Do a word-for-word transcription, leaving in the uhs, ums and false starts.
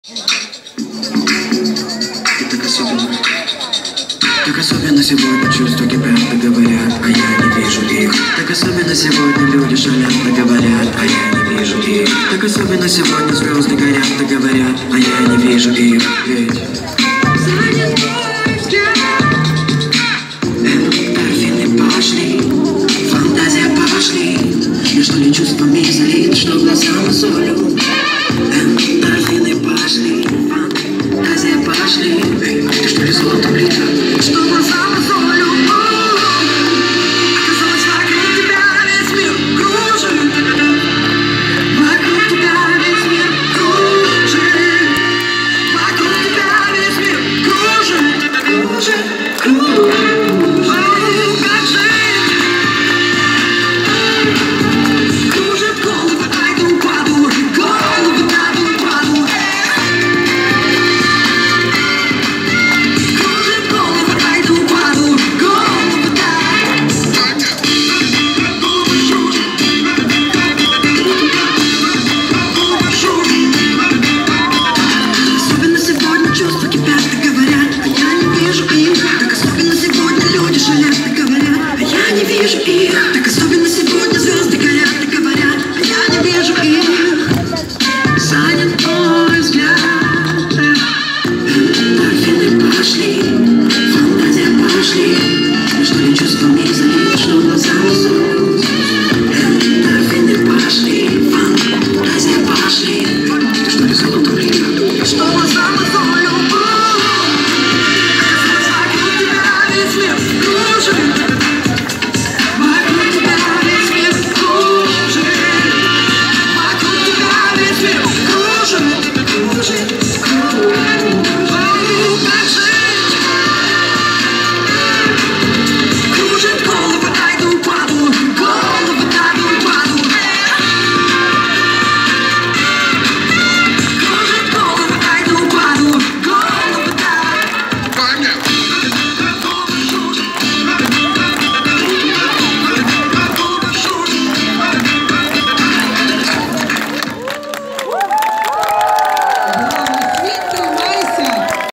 Так особенно, так особенно сегодня чувства кипят, да говорят, а я не вижу их. Так особенно сегодня люди шалят, да говорят, а я не вижу их. Так особенно сегодня звезды горят, да говорят, а я не вижу их. Ведь эндорфины пошли, фантазия пошли, между ли чувствами залит, что глаза мозолю.